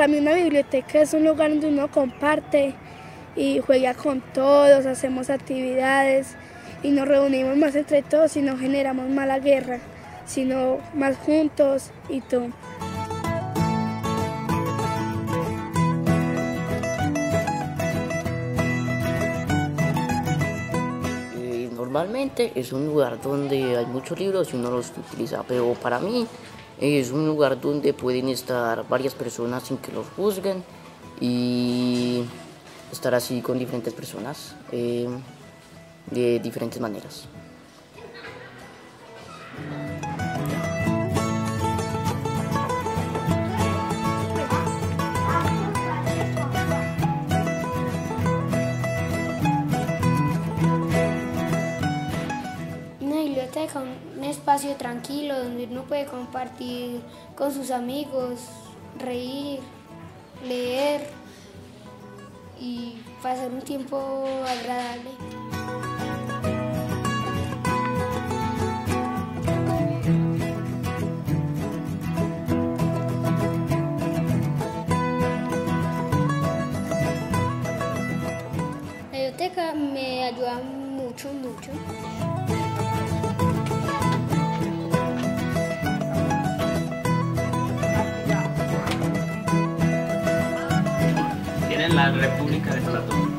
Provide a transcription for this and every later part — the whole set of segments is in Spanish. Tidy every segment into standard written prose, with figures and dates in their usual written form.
Para mí una biblioteca es un lugar donde uno comparte y juega con todos, hacemos actividades y nos reunimos más entre todos y no generamos mala guerra, sino más juntos y todo. Normalmente es un lugar donde hay muchos libros y uno los utiliza, pero para mí es un lugar donde pueden estar varias personas sin que los juzguen y estar así con diferentes personas de diferentes maneras. Un espacio tranquilo donde uno puede compartir con sus amigos, reír, leer y pasar un tiempo agradable. La biblioteca me ayuda mucho. En la República de Platón.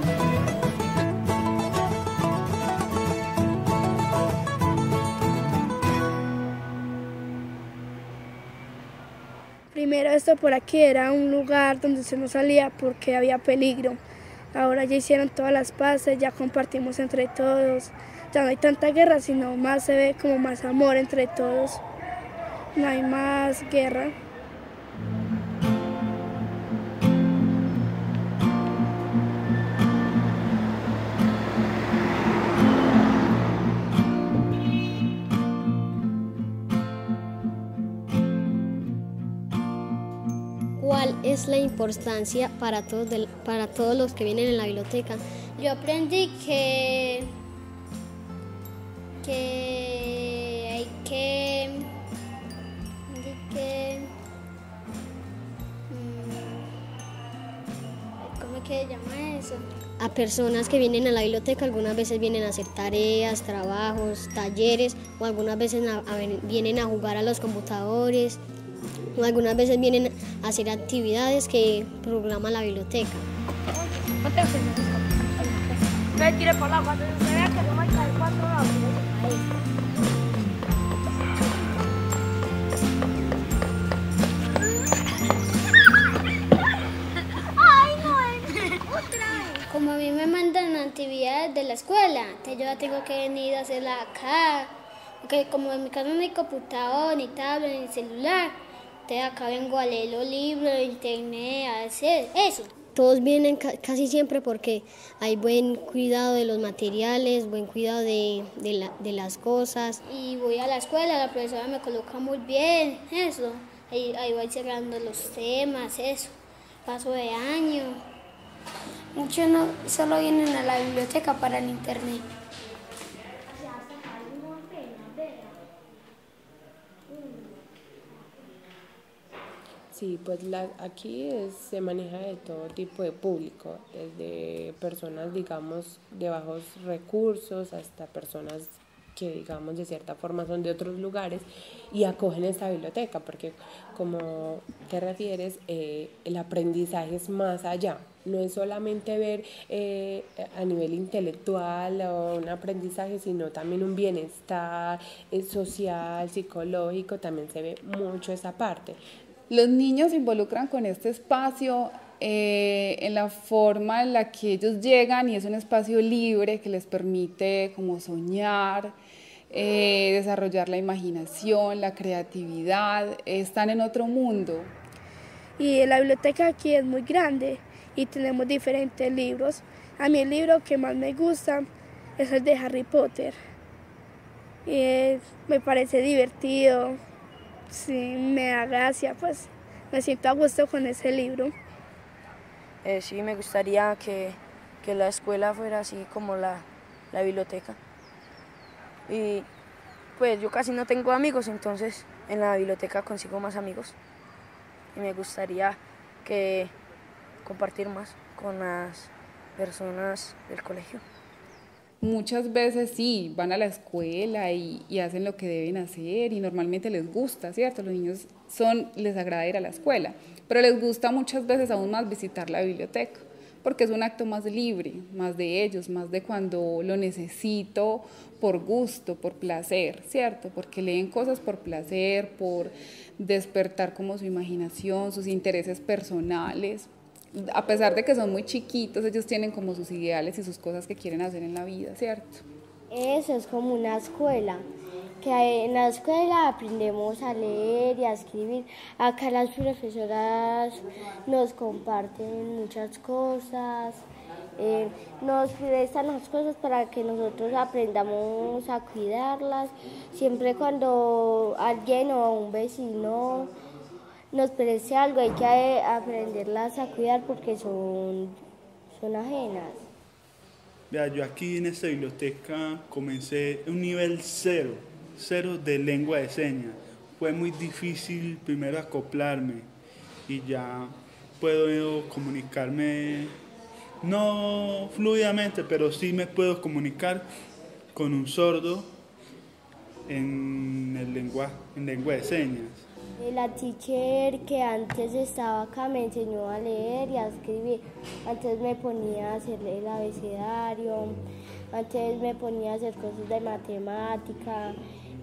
Primero esto por aquí era un lugar donde se no salía porque había peligro. Ahora ya hicieron todas las paces, ya compartimos entre todos. Ya no hay tanta guerra, sino más se ve como más amor entre todos. No hay más guerra. ¿Cuál es la importancia para todos los que vienen en la biblioteca? Yo aprendí que hay que ¿cómo es que se llama eso? A personas que vienen a la biblioteca algunas veces vienen a hacer tareas, trabajos, talleres o algunas veces vienen a jugar a los computadores o algunas veces vienen a hacer actividades que programa la biblioteca. Como a mí me mandan actividades de la escuela, entonces yo ya tengo que venir a hacerla acá, porque como en mi casa no hay computador, ni tablet, ni celular, entonces acá vengo a leer los libros, internet, a hacer eso. Todos vienen casi siempre porque hay buen cuidado de los materiales, buen cuidado de las cosas. Y voy a la escuela, la profesora me coloca muy bien, eso. Ahí voy cerrando los temas, eso. Paso de año. Muchos no solo vienen a la biblioteca para el internet. Sí, pues aquí se maneja de todo tipo de público, desde personas, digamos, de bajos recursos hasta personas que, digamos, de cierta forma son de otros lugares y acogen esta biblioteca, porque como te refieres, el aprendizaje es más allá. No es solamente ver a nivel intelectual o un aprendizaje, sino también un bienestar social, psicológico, también se ve mucho esa parte. Los niños se involucran con este espacio en la forma en la que ellos llegan y es un espacio libre que les permite como soñar, desarrollar la imaginación, la creatividad, están en otro mundo. Y la biblioteca aquí es muy grande y tenemos diferentes libros. A mí el libro que más me gusta es el de Harry Potter. Me parece divertido, sí, me da gracia, pues me siento a gusto con ese libro. Sí, me gustaría que la escuela fuera así como la biblioteca. Y pues yo casi no tengo amigos, entonces en la biblioteca consigo más amigos. Y me gustaría que compartir más con las personas del colegio. Muchas veces sí, van a la escuela y hacen lo que deben hacer y normalmente les gusta, ¿cierto? Los niños les agrada ir a la escuela, pero les gusta muchas veces aún más visitar la biblioteca, porque es un acto más libre, más de ellos, más de cuando lo necesito por gusto, por placer, ¿cierto? Porque leen cosas por placer, por despertar como su imaginación, sus intereses personales. A pesar de que son muy chiquitos, ellos tienen como sus ideales y sus cosas que quieren hacer en la vida, ¿cierto? Eso es como una escuela, que en la escuela aprendemos a leer y a escribir. Acá las profesoras nos comparten muchas cosas, nos prestan las cosas para que nosotros aprendamos a cuidarlas. Siempre cuando alguien o un vecino nos preste algo hay que aprenderlas a cuidar porque son ajenas. Vea, yo aquí en esta biblioteca comencé un nivel cero de lengua de señas. Fue muy difícil primero acoplarme y ya puedo comunicarme, no fluidamente, pero sí me puedo comunicar con un sordo en lengua de señas. La teacher que antes estaba acá me enseñó a leer y a escribir. Antes me ponía a hacer el abecedario, antes me ponía a hacer cosas de matemática,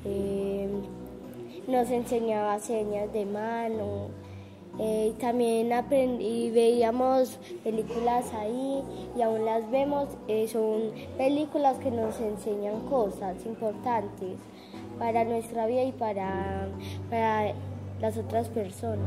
nos enseñaba señas de mano. También veíamos películas ahí y aún las vemos. Son películas que nos enseñan cosas importantes para nuestra vida y para las otras personas.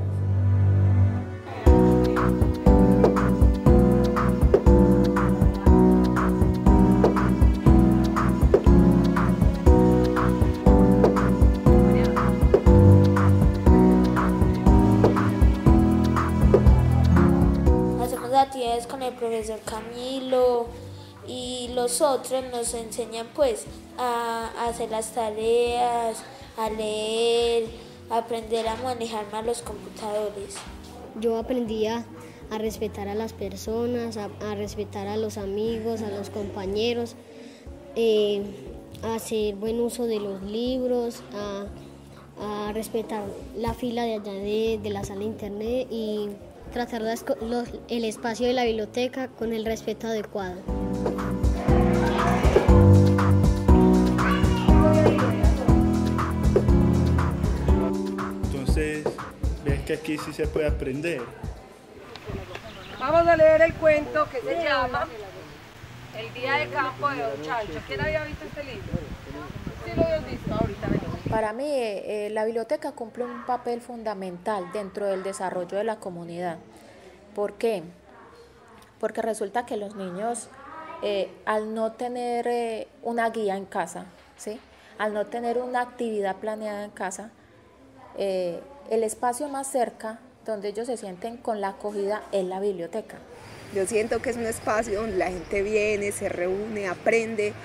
Hacemos actividades con el profesor Camilo y los otros nos enseñan pues a hacer las tareas, a leer, a aprender a manejar más los computadores. Yo aprendí a respetar a las personas, a respetar a los amigos, a los compañeros, a hacer buen uso de los libros, a respetar la fila de allá de la sala de internet y tratar el espacio de la biblioteca con el respeto adecuado. Entonces, ves que aquí sí se puede aprender. Vamos a leer el cuento que se llama El día de campo de Don Chancho. ¿Quién había visto este libro? Sí lo habías visto ahorita. Para mí, la biblioteca cumple un papel fundamental dentro del desarrollo de la comunidad. ¿Por qué? Porque resulta que los niños, al no tener una guía en casa, ¿sí? Al no tener una actividad planeada en casa, el espacio más cerca donde ellos se sienten con la acogida es la biblioteca. Yo siento que es un espacio donde la gente viene, se reúne, aprende.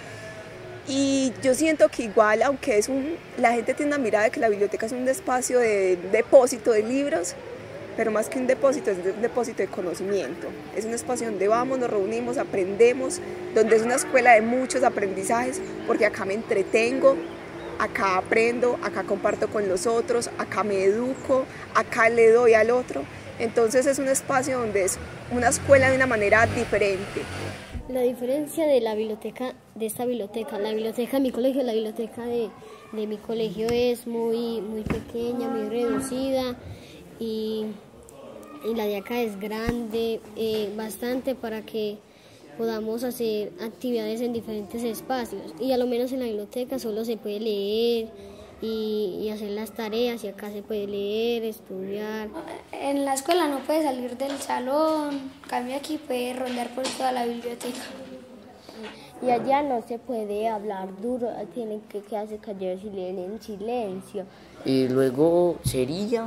Y yo siento que igual, aunque la gente tiene una mirada de que la biblioteca es un espacio de depósito de libros, pero más que un depósito, es un depósito de conocimiento. Es un espacio donde vamos, nos reunimos, aprendemos, donde es una escuela de muchos aprendizajes, porque acá me entretengo, acá aprendo, acá comparto con los otros, acá me educo, acá le doy al otro. Entonces es un espacio donde es una escuela de una manera diferente. La diferencia de la biblioteca, de esta biblioteca, la biblioteca de mi colegio, la biblioteca de mi colegio es muy pequeña, muy reducida y la de acá es grande, bastante para que podamos hacer actividades en diferentes espacios. Y a lo menos en la biblioteca solo se puede leer y hacer las tareas, y acá se puede leer, estudiar. En la escuela no puede salir del salón, en cambio aquí puede rondar por toda la biblioteca. Y allá no se puede hablar duro, tienen que quedarse callados y leer en silencio. Y luego sería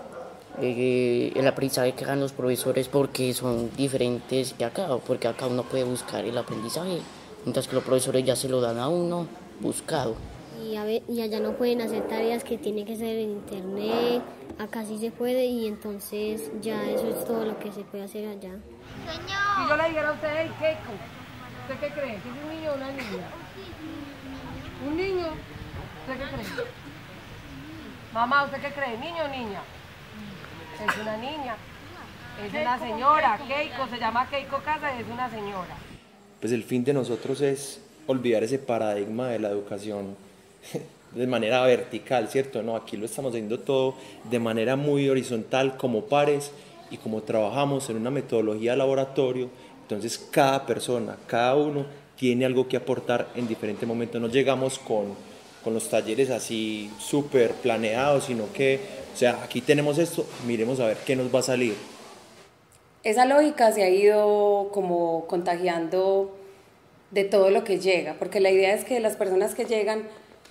el aprendizaje que hagan los profesores, porque son diferentes que acá, porque acá uno puede buscar el aprendizaje, mientras que los profesores ya se lo dan a uno buscado. y allá no pueden hacer tareas que tienen que ser en internet, acá sí se puede y entonces ya eso es todo lo que se puede hacer allá. Si yo le dijera a usted, hey, Keiko, ¿usted qué cree? ¿Si es un niño o una niña? ¿Un niño? ¿Usted qué cree? Mamá, ¿usted qué cree? ¿Niño o niña? Es una niña. Es una señora. Keiko, se llama Keiko Casa y es una señora. Pues el fin de nosotros es olvidar ese paradigma de la educación de manera vertical, ¿cierto? No, aquí lo estamos haciendo todo de manera muy horizontal, como pares, y como trabajamos en una metodología de laboratorio, entonces cada persona, cada uno tiene algo que aportar en diferentes momentos. No llegamos con los talleres así súper planeados, sino que, o sea, aquí tenemos esto, miremos a ver qué nos va a salir. Esa lógica se ha ido como contagiando de todo lo que llega, porque la idea es que las personas que llegan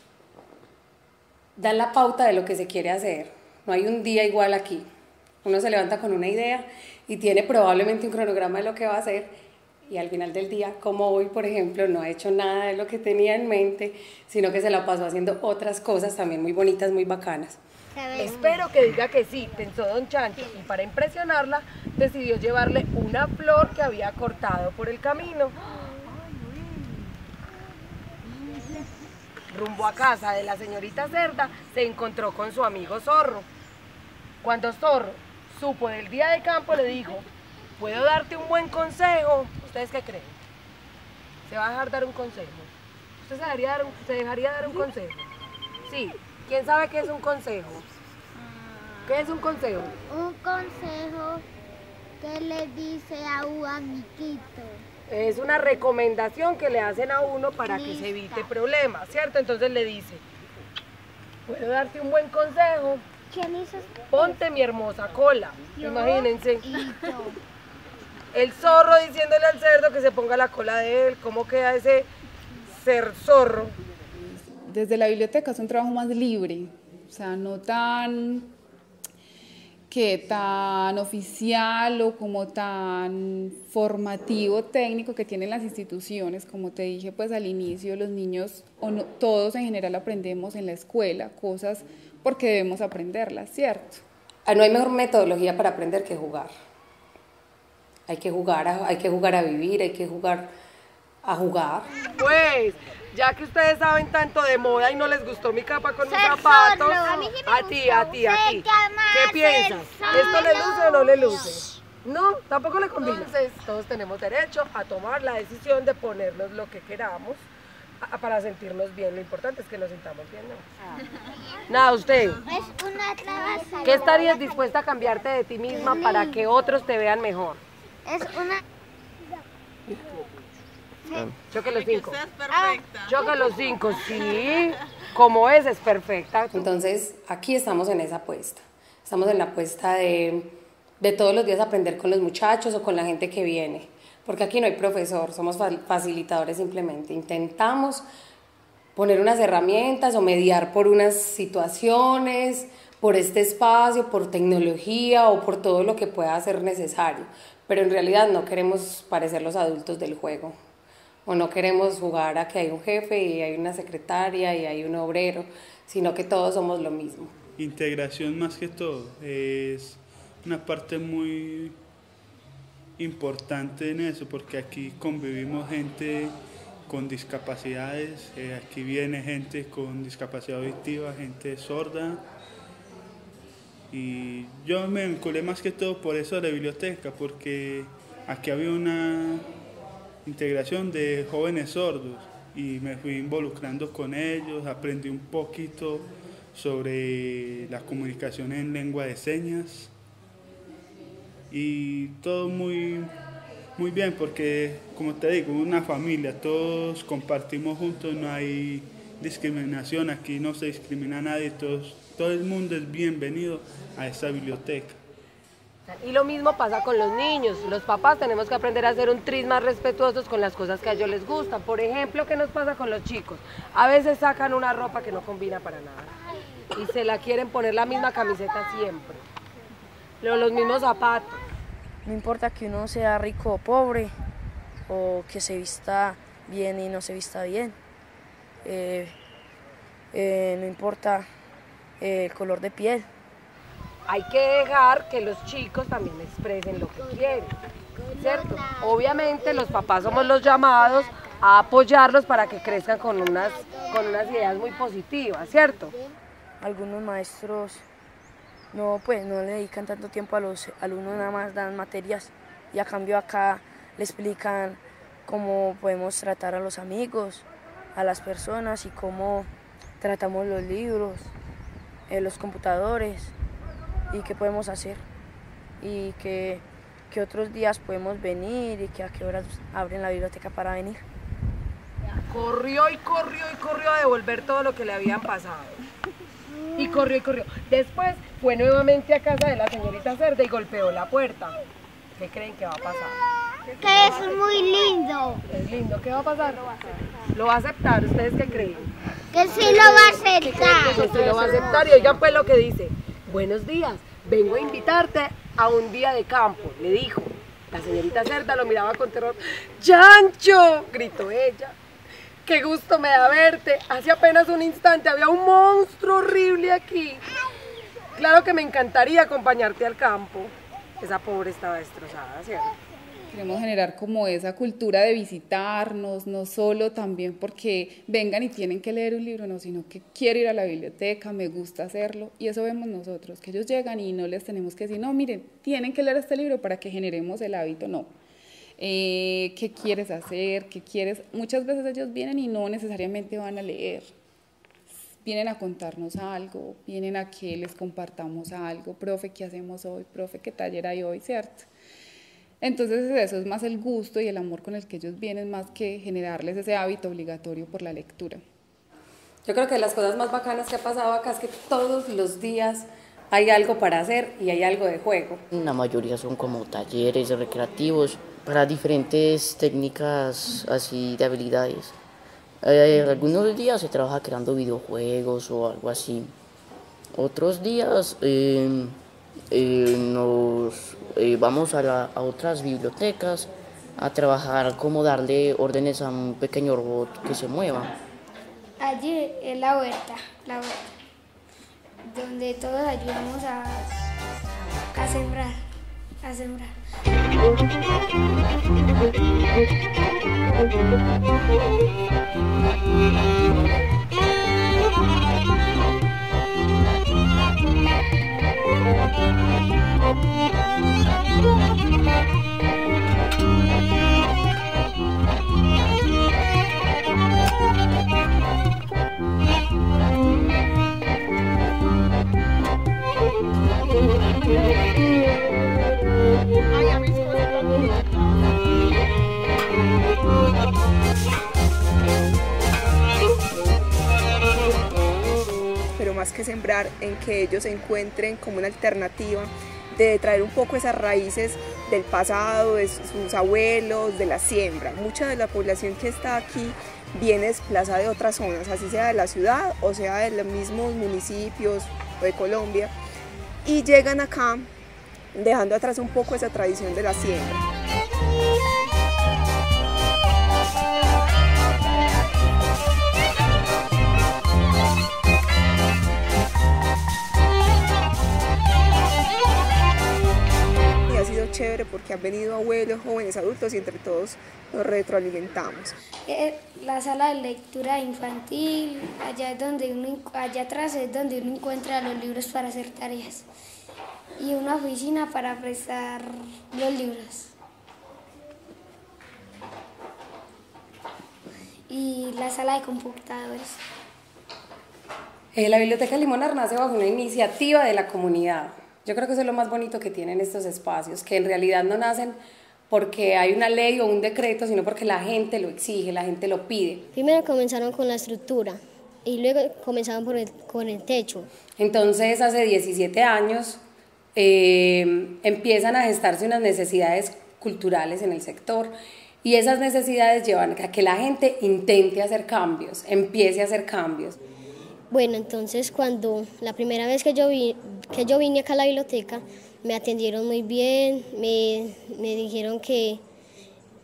dan la pauta de lo que se quiere hacer. No hay un día igual aquí. Uno se levanta con una idea y tiene probablemente un cronograma de lo que va a hacer, y al final del día, como hoy, por ejemplo, no ha hecho nada de lo que tenía en mente, sino que se la pasó haciendo otras cosas también muy bonitas, muy bacanas. Espero que diga que sí, pensó don Chancho, y para impresionarla decidió llevarle una flor que había cortado por el camino. Rumbo a casa de la señorita Cerda, se encontró con su amigo Zorro. Cuando Zorro supo del día de campo, le dijo: ¿puedo darte un buen consejo? ¿Ustedes qué creen? ¿Se va a dejar dar un consejo? ¿Usted se dejaría dar un consejo? Sí. ¿Quién sabe qué es un consejo? ¿Qué es un consejo? Un consejo que le dice a un amiguito. Es una recomendación que le hacen a uno para que se evite problemas, ¿cierto? Entonces le dice: ¿puedo darte un buen consejo? ¿Quién hizo? Ponte mi hermosa cola. Imagínense. El zorro diciéndole al cerdo que se ponga la cola de él. ¿Cómo queda ese ser zorro? Desde la biblioteca es un trabajo más libre, o sea, no tan oficial o como tan formativo técnico que tienen las instituciones. Como te dije pues al inicio, los niños, o no, todos en general aprendemos en la escuela cosas porque debemos aprenderlas, ¿cierto? No hay mejor metodología para aprender que jugar. Hay que jugar a vivir, hay que jugar a jugar. Pues, ya que ustedes saben tanto de moda y no les gustó mi capa con mis zapatos, a ti. ¿Qué piensas? ¿Esto le luce o no le luce? No, tampoco le combina. Entonces, todos tenemos derecho a tomar la decisión de ponernos lo que queramos para sentirnos bien. Lo importante es que nos sintamos bien, ¿no? Nada, usted. ¿Qué estarías dispuesta a cambiarte de ti misma para que otros te vean mejor? Es una... Choque los 5. Choque los 5, sí. Como es perfecta. Entonces, aquí estamos en esa apuesta. Estamos en la apuesta de todos los días aprender con los muchachos o con la gente que viene. Porque aquí no hay profesor, somos facilitadores simplemente. Intentamos poner unas herramientas o mediar por unas situaciones, por este espacio, por tecnología o por todo lo que pueda ser necesario. Pero en realidad no queremos parecer los adultos del juego. O no queremos jugar a que hay un jefe y hay una secretaria y hay un obrero, sino que todos somos lo mismo. Integración más que todo es una parte muy importante en eso, porque aquí convivimos gente con discapacidades, aquí viene gente con discapacidad auditiva, gente sorda, y yo me vinculé más que todo por eso a la biblioteca, porque aquí había una integración de jóvenes sordos y me fui involucrando con ellos, aprendí un poquito sobre la comunicación en lengua de señas y todo muy bien, porque como te digo, una familia, todos compartimos juntos, no hay discriminación, aquí no se discrimina a nadie, todo el mundo es bienvenido a esta biblioteca. Y lo mismo pasa con los niños. Los papás tenemos que aprender a hacer un tris más respetuosos con las cosas que a ellos les gustan. Por ejemplo, ¿qué nos pasa con los chicos? A veces sacan una ropa que no combina para nada y se la quieren poner la misma camiseta siempre, los mismos zapatos. No importa que uno sea rico o pobre, o que se vista bien y no se vista bien. no importa el color de piel. Hay que dejar que los chicos también expresen lo que quieren, ¿cierto? Obviamente los papás somos los llamados a apoyarlos para que crezcan con unas ideas muy positivas, ¿cierto? Algunos maestros no le dedican tanto tiempo a los alumnos, nada más dan materias y a cambio acá le explican cómo podemos tratar a los amigos, a las personas y cómo tratamos los libros, los computadores y qué podemos hacer y que otros días podemos venir y que a qué horas abren la biblioteca para venir. Corrió a devolver todo lo que le habían pasado. Y corrió. Después fue nuevamente a casa de la señorita Cerda y golpeó la puerta. ¿Qué creen que va a pasar? Que es muy lindo. Es lindo, ¿qué va a pasar? Lo va a aceptar, ¿ustedes qué creen? Que sí lo va a aceptar. Que sí lo va a aceptar y oigan pues lo que dice. Buenos días, vengo a invitarte a un día de campo, le dijo. La señorita Cerda lo miraba con terror. ¡Chancho!, gritó ella. ¡Qué gusto me da verte! Hace apenas un instante había un monstruo horrible aquí. Claro que me encantaría acompañarte al campo. Esa pobre estaba destrozada, ¿cierto? Queremos generar como esa cultura de visitarnos, no solo también porque vengan y tienen que leer un libro, no, sino que quiero ir a la biblioteca, me gusta hacerlo, y eso vemos nosotros, que ellos llegan y no les tenemos que decir, no, miren, tienen que leer este libro para que generemos el hábito, no. ¿Qué quieres hacer? ¿Qué quieres? Muchas veces ellos vienen y no necesariamente van a leer, vienen a contarnos algo, vienen a que les compartamos algo, profe, ¿qué hacemos hoy? Profe, ¿qué taller hay hoy? ¿Cierto? Entonces eso es más el gusto y el amor con el que ellos vienen, más que generarles ese hábito obligatorio por la lectura. Yo creo que de las cosas más bacanas que ha pasado acá es que todos los días hay algo para hacer y hay algo de juego. La mayoría son como talleres recreativos para diferentes técnicas así de habilidades. Algunos días se trabaja creando videojuegos o algo así. Otros días vamos a otras bibliotecas a trabajar como darle órdenes a un pequeño robot que se mueva. Allí es la huerta, donde todos ayudamos a sembrar. Pero más que sembrar, en que ellos encuentren como una alternativa de traer un poco esas raíces del pasado, de sus abuelos, de la siembra. Mucha de la población que está aquí viene desplazada de otras zonas, así sea de la ciudad o sea de los mismos municipios o de Colombia, y llegan acá dejando atrás un poco esa tradición de la siembra. Ha sido chévere porque han venido abuelos, jóvenes, adultos y entre todos nos retroalimentamos. La sala de lectura infantil, allá atrás es donde uno encuentra los libros para hacer tareas y una oficina para prestar los libros. Y la sala de computadores. La Biblioteca Limonar nace bajo una iniciativa de la comunidad. Yo creo que eso es lo más bonito que tienen estos espacios, que en realidad no nacen porque hay una ley o un decreto, sino porque la gente lo exige, la gente lo pide. Primero comenzaron con la estructura y luego comenzaron con el techo. Entonces, hace 17 años empiezan a gestarse unas necesidades culturales en el sector y esas necesidades llevan a que la gente intente hacer cambios, empiece a hacer cambios. Bueno, entonces cuando la primera vez que yo vine acá a la biblioteca, me atendieron muy bien, me dijeron que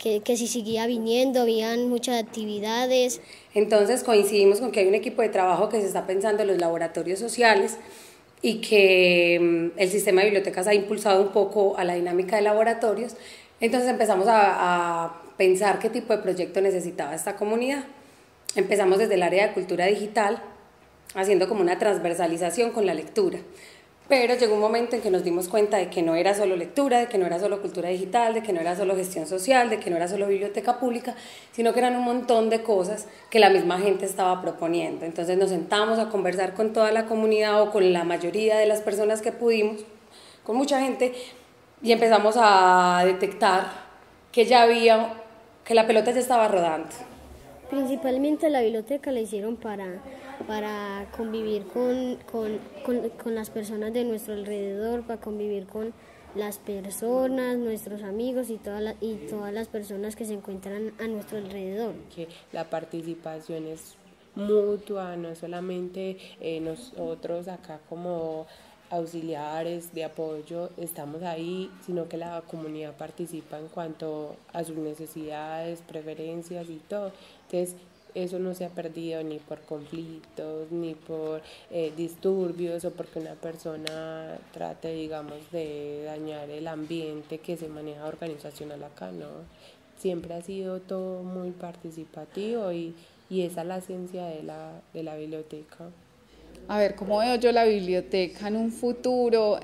que si seguía viniendo, habían muchas actividades. Entonces coincidimos con que hay un equipo de trabajo que se está pensando en los laboratorios sociales y que el sistema de bibliotecas ha impulsado un poco a la dinámica de laboratorios. Entonces empezamos a pensar qué tipo de proyecto necesitaba esta comunidad. Empezamos desde el área de cultura digital, haciendo como una transversalización con la lectura. Pero llegó un momento en que nos dimos cuenta de que no era solo lectura, de que no era solo cultura digital, de que no era solo gestión social, de que no era solo biblioteca pública, sino que eran un montón de cosas que la misma gente estaba proponiendo. Entonces nos sentamos a conversar con toda la comunidad o con la mayoría de las personas que pudimos, con mucha gente, y empezamos a detectar que que la pelota ya estaba rodando. Principalmente la biblioteca la hicieron para convivir con las personas de nuestro alrededor, para convivir con las personas, nuestros amigos y todas las personas que se encuentran a nuestro alrededor. Que la participación es mutua, no solamente nosotros acá como auxiliares de apoyo estamos ahí, sino que la comunidad participa en cuanto a sus necesidades, preferencias y todo. Entonces, eso no se ha perdido ni por conflictos, ni por disturbios o porque una persona trate, digamos, de dañar el ambiente que se maneja organizacional acá, ¿no? Siempre ha sido todo muy participativo y esa es la esencia de la biblioteca. A ver, ¿cómo veo yo la biblioteca en un futuro?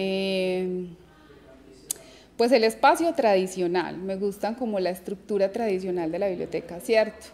Pues el espacio tradicional, me gustan como la estructura tradicional de la biblioteca, ¿cierto?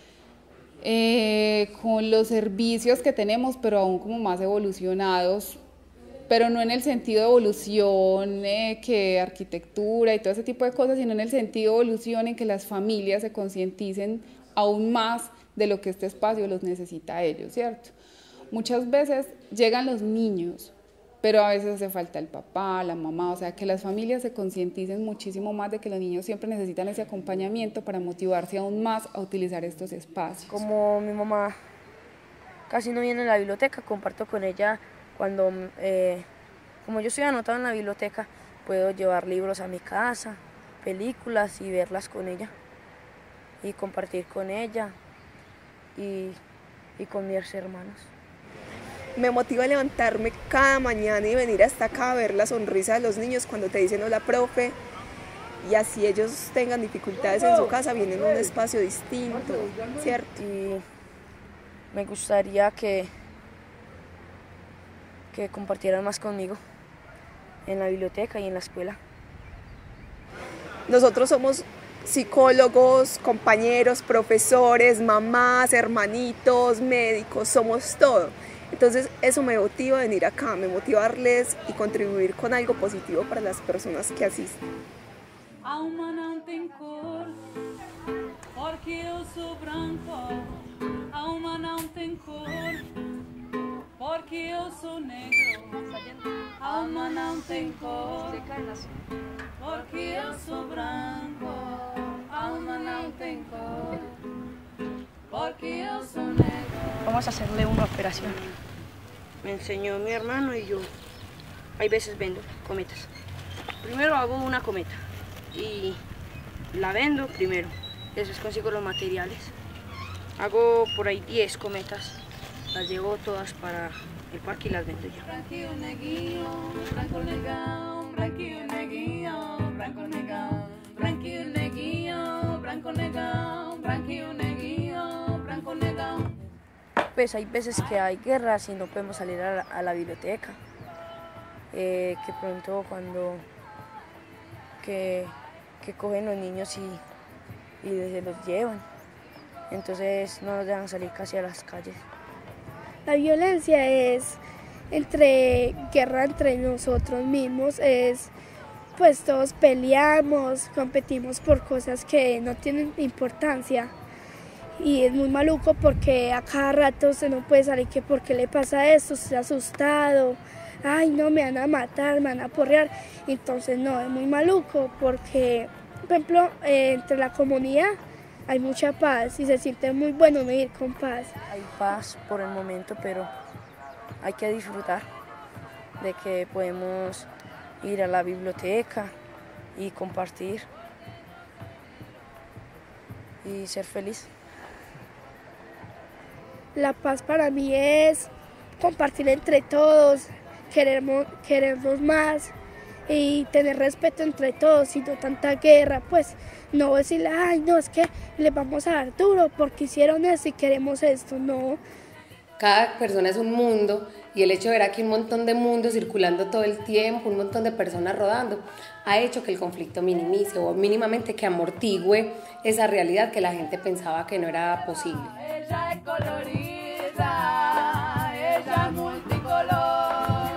Con los servicios que tenemos, pero aún como más evolucionados, pero no en el sentido de evolución que arquitectura y todo ese tipo de cosas, sino en el sentido de evolución en que las familias se concienticen aún más de lo que este espacio los necesita a ellos, ¿cierto? Muchas veces llegan los niños, pero a veces hace falta el papá, la mamá, o sea, que las familias se concienticen muchísimo más de que los niños siempre necesitan ese acompañamiento para motivarse aún más a utilizar estos espacios. Como mi mamá casi no viene a la biblioteca, comparto con ella cuando, como yo estoy anotado en la biblioteca, puedo llevar libros a mi casa, películas y verlas con ella y compartir con ella y con mis hermanos. Me motiva a levantarme cada mañana y venir hasta acá a ver la sonrisa de los niños cuando te dicen hola, profe, y así ellos tengan dificultades en su casa, vienen a un espacio distinto, ¿cierto? Y me gustaría que compartieran más conmigo en la biblioteca y en la escuela. Nosotros somos psicólogos, compañeros, profesores, mamás, hermanitos, médicos, somos todo. Entonces eso me motiva a venir acá, me motiva a darles y contribuir con algo positivo para las personas que asisten. Alma não tem cor, porque eu sou branco. Alma não tem cor, porque eu sou negro. Alma não tem cor, porque eu sou branco. Alma não tem cor, porque eu sou negro. Vamos a hacerle una operación. Me enseñó mi hermano y yo. Hay veces vendo cometas. Primero hago una cometa y la vendo primero. Después consigo los materiales. Hago por ahí 10 cometas. Las llevo todas para el parque y las vendo yo. Branquinho, neguinho, branco negão, branquinho, neguinho, branco negão, branquinho, neguinho, branco negão, branquinho, neguinho, branco negão. Pues hay veces que hay guerras y no podemos salir a la biblioteca. Que pronto cuando que cogen los niños y se los llevan. Entonces no nos dejan salir casi a las calles. La violencia es guerra entre nosotros mismos, pues todos peleamos, competimos por cosas que no tienen importancia. Y es muy maluco porque a cada rato usted no puede salir que por qué le pasa esto, usted está asustado, ay no, me van a matar, me van a porrear. Entonces no, es muy maluco porque, por ejemplo, entre la comunidad hay mucha paz y se siente muy bueno vivir con paz. Hay paz por el momento, pero hay que disfrutar de que podemos ir a la biblioteca y compartir y ser feliz. La paz para mí es compartir entre todos, querernos más y tener respeto entre todos y no tanta guerra, pues no decirle, ay no, es que les vamos a dar duro porque hicieron esto y queremos esto, no. Cada persona es un mundo y el hecho de ver aquí un montón de mundos circulando todo el tiempo, un montón de personas rodando, ha hecho que el conflicto minimice o mínimamente que amortigüe esa realidad que la gente pensaba que no era posible. Ella es colorida, ella es multicolor.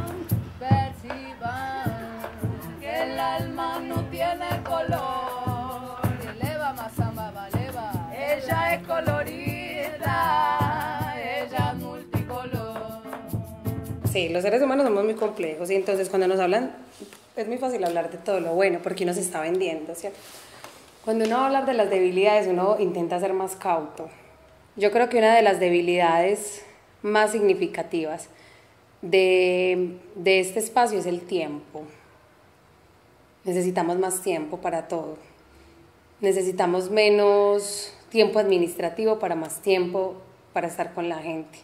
Perciban que el alma no tiene color. Eleva más samba, eleva. Ella es colorida, ella es multicolor. Sí, los seres humanos somos muy complejos y entonces cuando nos hablan es muy fácil hablar de todo lo bueno porque uno se está vendiendo, ¿cierto? Cuando uno va a hablar de las debilidades uno intenta ser más cauto. Yo creo que una de las debilidades más significativas de este espacio es el tiempo. Necesitamos más tiempo para todo. Necesitamos menos tiempo administrativo para más tiempo para estar con la gente.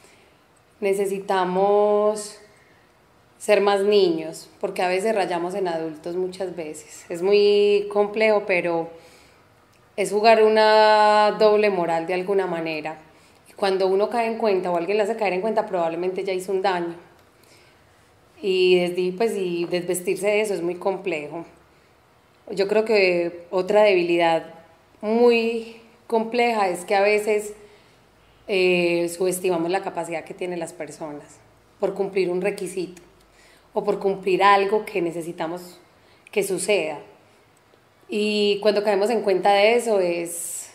Necesitamos ser más niños, porque a veces rayamos en adultos muchas veces. Es muy complejo, pero es jugar una doble moral de alguna manera. Cuando uno cae en cuenta o alguien le hace caer en cuenta, probablemente ya hizo un daño. Y desvestirse de eso es muy complejo. Yo creo que otra debilidad muy compleja es que a veces subestimamos la capacidad que tienen las personas por cumplir un requisito o por cumplir algo que necesitamos que suceda. Y cuando caemos en cuenta de eso es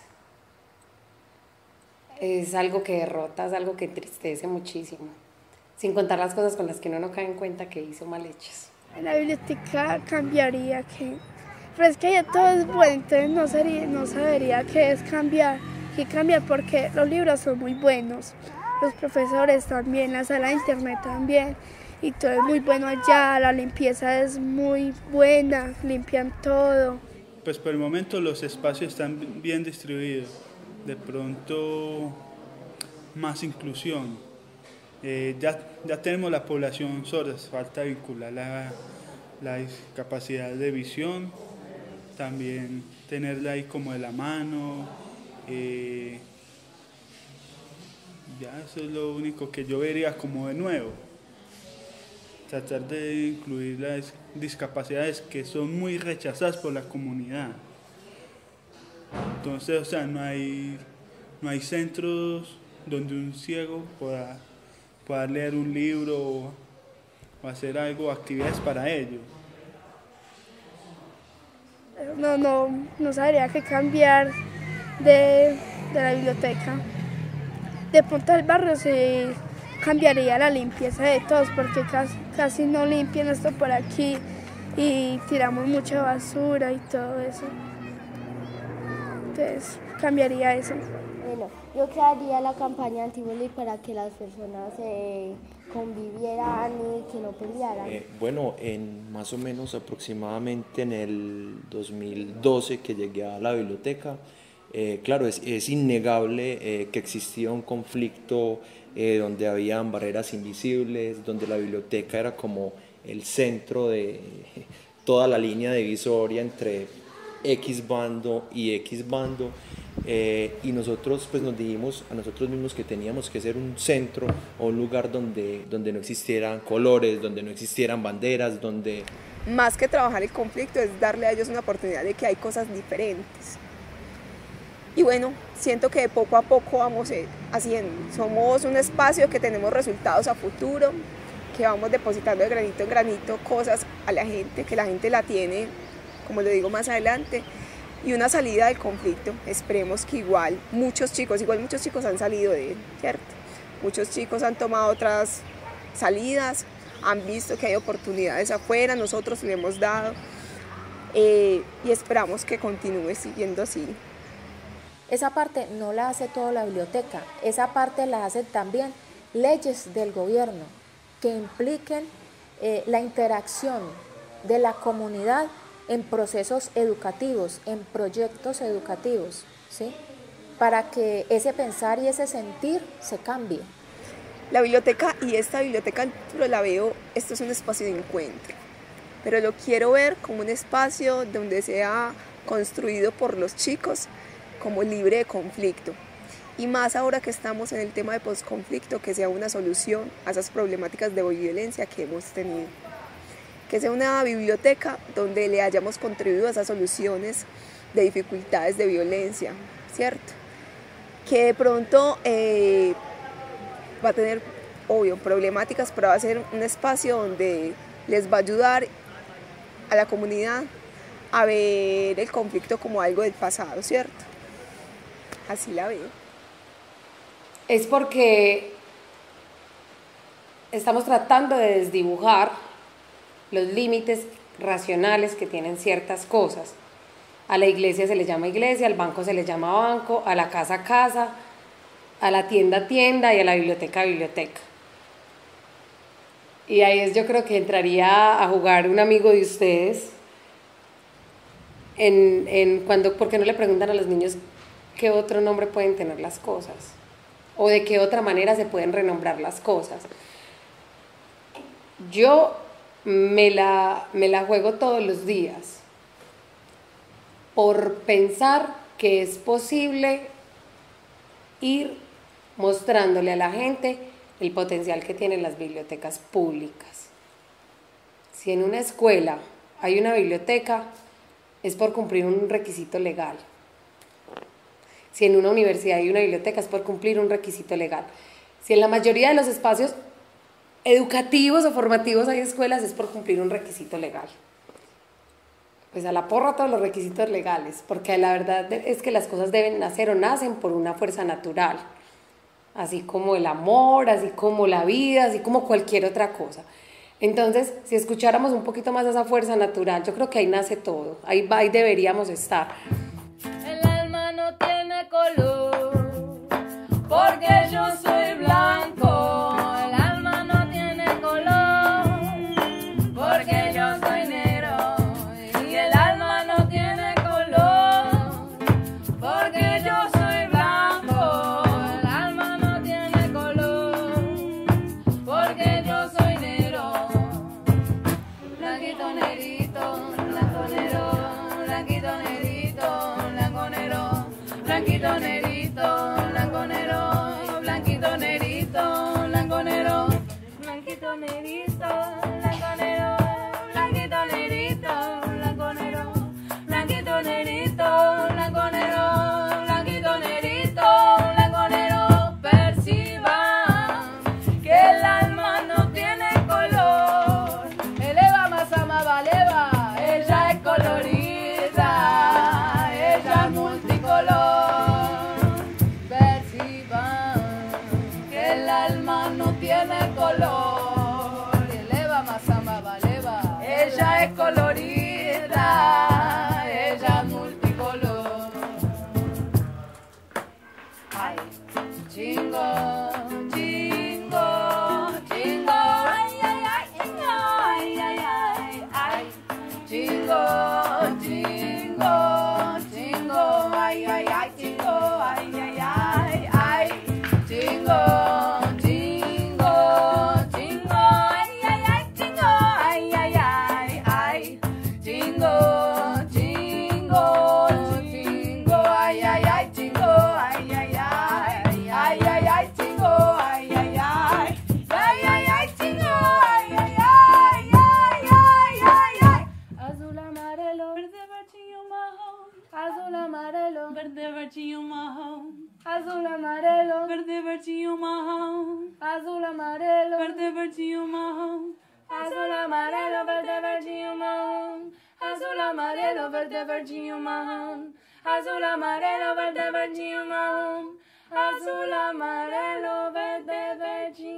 algo que derrota, es algo que entristece muchísimo, sin contar las cosas con las que uno no cae en cuenta que hizo mal hechas. En la biblioteca cambiaría que, pero es que ya todo es bueno, entonces no sabería qué es cambiar, porque los libros son muy buenos, los profesores también, la sala de internet también, y todo es muy bueno allá, la limpieza es muy buena, limpian todo. Pues por el momento los espacios están bien distribuidos, de pronto más inclusión. Ya tenemos la población sorda, falta vincular la discapacidad de visión, también tenerla ahí como de la mano. Ya eso es lo único que yo vería como de nuevo. Tratar de incluir las discapacidades que son muy rechazadas por la comunidad. Entonces, o sea, no hay centros donde un ciego pueda leer un libro o hacer algo, actividades para ello. No sabría qué cambiar de la biblioteca. De pronto el barrio se cambiaría la limpieza de todos porque casi no limpian esto por aquí y tiramos mucha basura y todo eso. Entonces cambiaría eso. Bueno, yo crearía la campaña anti-bullying para que las personas convivieran y que no pelearan. Bueno, más o menos aproximadamente en el 2012 que llegué a la biblioteca, claro, es innegable que existía un conflicto donde habían barreras invisibles, donde la biblioteca era como el centro de toda la línea divisoria entre X bando y X bando, y nosotros pues nos dijimos a nosotros mismos que teníamos que ser un centro o un lugar donde no existieran colores, donde no existieran banderas, donde... Más que trabajar el conflicto es darle a ellos una oportunidad de que hay cosas diferentes. Y bueno, siento que poco a poco vamos haciendo. Somos un espacio que tenemos resultados a futuro, que vamos depositando de granito en granito cosas a la gente, que la gente la tiene, como le digo más adelante, y una salida del conflicto. Esperemos que igual muchos chicos han salido de él, ¿cierto? Muchos chicos han tomado otras salidas, han visto que hay oportunidades afuera, nosotros le hemos dado, y esperamos que continúe siguiendo así. Esa parte no la hace toda la biblioteca, esa parte la hacen también leyes del gobierno que impliquen la interacción de la comunidad en procesos educativos, en proyectos educativos. ¿sí? Para que ese pensar y ese sentir se cambie. La biblioteca, y esta biblioteca la veo, esto es un espacio de encuentro, pero lo quiero ver como un espacio donde sea construido por los chicos como libre de conflicto. Y más ahora que estamos en el tema de posconflicto, que sea una solución a esas problemáticas de violencia que hemos tenido. Que sea una biblioteca donde le hayamos contribuido a esas soluciones de dificultades de violencia, ¿cierto? Que de pronto va a tener, obvio, problemáticas, pero va a ser un espacio donde les va a ayudar a la comunidad a ver el conflicto como algo del pasado, ¿cierto? Así la veo. Es porque estamos tratando de desdibujar los límites racionales que tienen ciertas cosas. A la iglesia se le llama iglesia, al banco se le llama banco, a la casa casa, a la tienda tienda y a la biblioteca biblioteca. Y ahí es, yo creo que entraría a jugar un amigo de ustedes ¿por qué no le preguntan a los niños qué otro nombre pueden tener las cosas? O de qué otra manera se pueden renombrar las cosas. Yo me la juego todos los días por pensar que es posible ir mostrándole a la gente el potencial que tienen las bibliotecas públicas. Si en una escuela hay una biblioteca, es por cumplir un requisito legal. Si en una universidad hay una biblioteca, es por cumplir un requisito legal. Si en la mayoría de los espacios educativos o formativos hay escuelas, es por cumplir un requisito legal. Pues a la porra todos los requisitos legales, porque la verdad es que las cosas deben nacer o nacen por una fuerza natural, así como el amor, así como la vida, así como cualquier otra cosa. Entonces, si escucháramos un poquito más esa fuerza natural, yo creo que ahí nace todo, ahí deberíamos estar. El alma no tiene color, porque yo soy blanco. El alma no tiene color, porque yo soy negro. Y el alma no tiene color, porque yo soy blanco. El alma no tiene color, porque yo soy negro. Blanquito, negrito, blanco, negro, blanquito, negrito, blanco, negro, blanquito, negrito, blanco, negro, blanquito, negrito, blanco, negro, blanquito, negrito, blanco, negro, blanquito, negrito, blanco, negro, blanquito, negrito, blanco, negro, blanquito, negrito, blanco, negro. Perciban que el alma no tiene color. Eleva más amaba, eleva, ella es colorida, ella es multicolor. Perciban que el alma no tiene color. Eleva más amaba, eleva, ella es colorida, ella es multicolor. Ay, chingo, chingo, chingo, ay, ay, ay, chingo, ay, ay, ay, ay, chingo, chingo, chingo, ay, ay, ay, chingo, ay, ay, ay, ay, chingo, chingo, chingo, ay, ay, ay, chingo, ay, ay, ay, ay, chingo, chingo, chingo, ay, ay, ay, chingo, ay, ay, ay, ay, ay, ay, chingo, ay, ay, ay, ay, ay, ay, chingo, ay, ay, ay, ay, ay, ay, ay. Azul amarelo, verde verdillo marrón. Azul amarelo, verde verdillo marrón. Azul amarelo, verde verdillo marrón. Azul amarelo, verde verdillo marrón. Azul amarelo, verde verdillo marrón. Azul amarelo, verde verdillo marrón. Azul amarelo, verde verdillo marrón. Azul amarelo, verde verdillo